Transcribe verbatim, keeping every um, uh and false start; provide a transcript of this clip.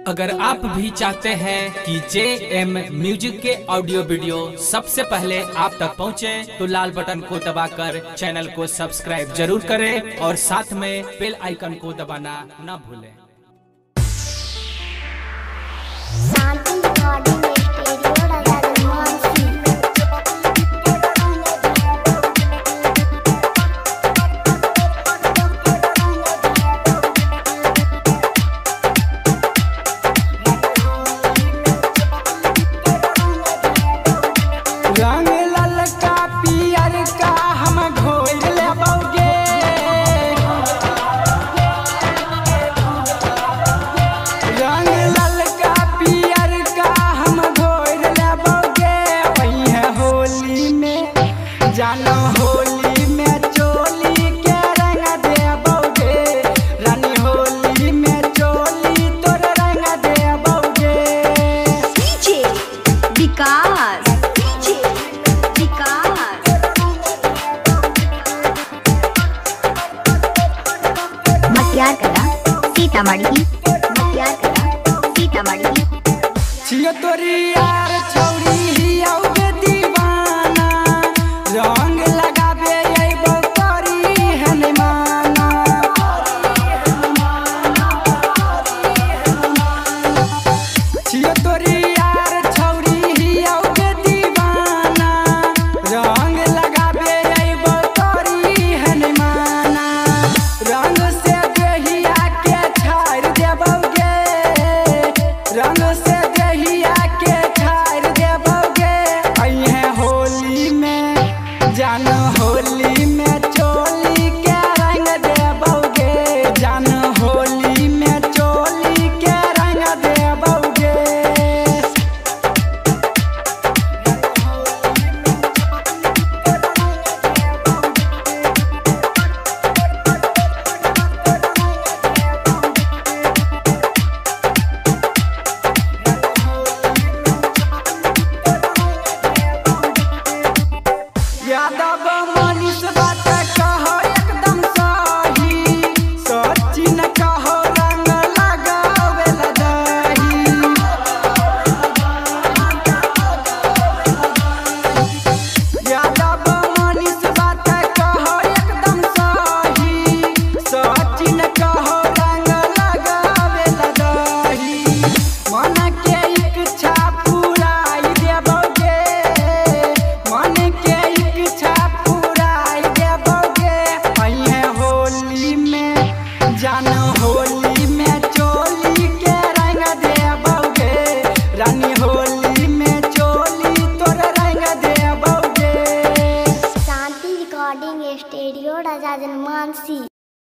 अगर आप भी चाहते हैं कि जे एम म्यूजिक के ऑडियो वीडियो सबसे पहले आप तक पहुंचे, तो लाल बटन को दबाकर चैनल को सब्सक्राइब जरूर करें और साथ में बेल आइकन को दबाना न भूलें। रंग ललका पियर का हम घोर लेबोगे, रंग ललका पियर का हम घोर लेबोगे। वही है होली में जानो, होली में चोली के रंग देबोगे, रानी होली में चोली तोर रंग देबोगे। डीजे विकास मटियार कला सीतामढ़ी, मटियार कला सीतामढ़ी। छियो तोरी यार छौरी औगे दीवाना, रंग लगाबे अइबो करी है नै माना। छियो तोरी यार छौरी औगे दीवाना, रंग लगाबे अइबो करी है नै माना। रंग से देहिया के छाड़ देबोगे, रंग से देहिया के छाड़ देबोगे। अइहे होली में जान, होली में चोली के रंग देबोगे, जान होली में चोली के रंग देबोगे। यादव मनीष बात कहो एकदम सही, सचिन कहो रंग लगावे ला दही। यादव मनीष बात कहो एकदम सही, सचिन कहो रंग लगावे ला दही। मन के इच्छा पुराई देबोगे, मन के इच्छा पुराई देबोगे। अइहे होली में जान, होली में चोली के रंग देबोगे, रानी होली में चोली तोर रंग देबोगे। शांति रिकॉर्डिंग स्टूडियो राजा जनमानसी।